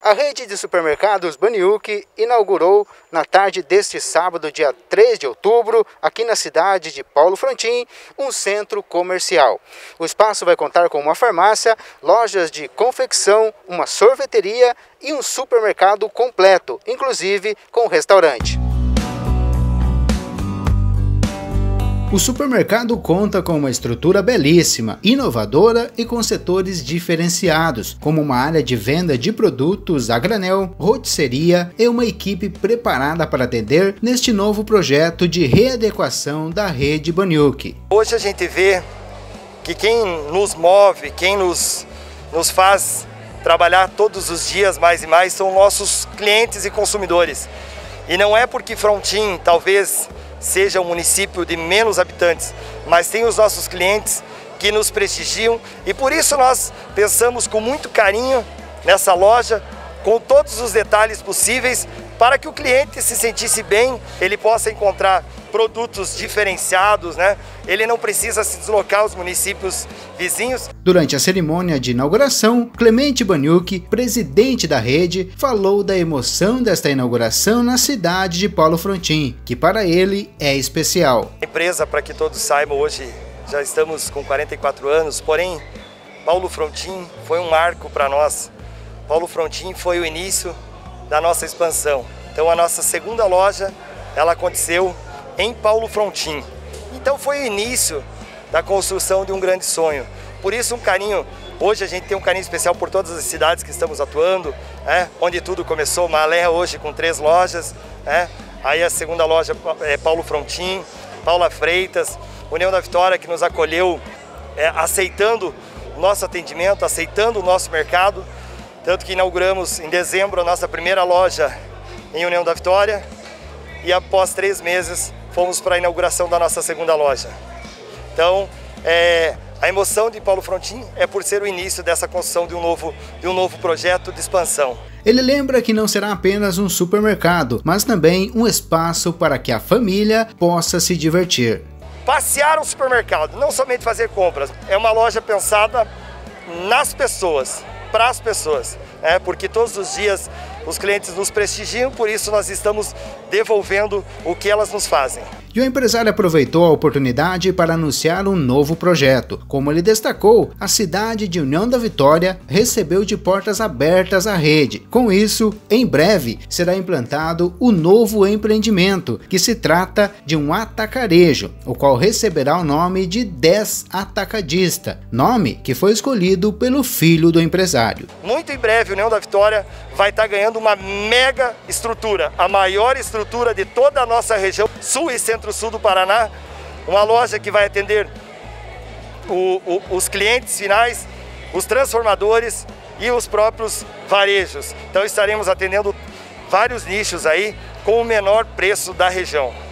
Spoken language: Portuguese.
A rede de supermercados Baniuk inaugurou na tarde deste sábado, dia 3 de outubro, aqui na cidade de Paulo Frontin, um centro comercial. O espaço vai contar com uma farmácia, lojas de confecção, uma sorveteria e um supermercado completo, inclusive com restaurante. O supermercado conta com uma estrutura belíssima, inovadora e com setores diferenciados, como uma área de venda de produtos a granel, rotisseria e uma equipe preparada para atender neste novo projeto de readequação da rede Baniuk. Hoje a gente vê que quem nos move, quem nos faz trabalhar todos os dias mais e mais são nossos clientes e consumidores. E não é porque Frontin talvez seja um município de menos habitantes, mas tem os nossos clientes que nos prestigiam e por isso nós pensamos com muito carinho nessa loja, com todos os detalhes possíveis, para que o cliente se sentisse bem, ele possa encontrar produtos diferenciados, né? Ele não precisa se deslocar aos municípios vizinhos. Durante a cerimônia de inauguração, Clemente Baniuk, presidente da rede, falou da emoção desta inauguração na cidade de Paulo Frontin, que para ele é especial. A empresa, para que todos saibam, hoje já estamos com 44 anos, porém Paulo Frontin foi um marco para nós. Paulo Frontin foi o início da nossa expansão. Então a nossa segunda loja, ela aconteceu em Paulo Frontin. Então foi o início da construção de um grande sonho. Por isso um carinho, hoje a gente tem um carinho especial por todas as cidades que estamos atuando, onde tudo começou. Malé hoje com 3 lojas, aí a segunda loja é Paulo Frontin, Paula Freitas, União da Vitória que nos acolheu, aceitando o nosso atendimento, aceitando o nosso mercado. Tanto que inauguramos em dezembro a nossa primeira loja em União da Vitória e após 3 meses fomos para a inauguração da nossa segunda loja. Então, a emoção de Paulo Frontin é por ser o início dessa construção de um novo projeto de expansão. Ele lembra que não será apenas um supermercado, mas também um espaço para que a família possa se divertir. Passear o supermercado, não somente fazer compras, é uma loja pensada nas pessoas, para as pessoas, porque todos os dias os clientes nos prestigiam, por isso nós estamos devolvendo o que elas nos fazem. E o empresário aproveitou a oportunidade para anunciar um novo projeto. Como ele destacou, a cidade de União da Vitória recebeu de portas abertas a rede. Com isso, em breve será implantado o novo empreendimento, que se trata de um atacarejo, o qual receberá o nome de 10 Atacadista, nome que foi escolhido pelo filho do empresário. Muito em breve, União da Vitória vai estar ganhando uma mega estrutura, a maior estrutura de toda a nossa região, sul e centro-sul do Paraná, uma loja que vai atender os clientes finais, os transformadores e os próprios varejos. Então estaremos atendendo vários nichos aí com o menor preço da região.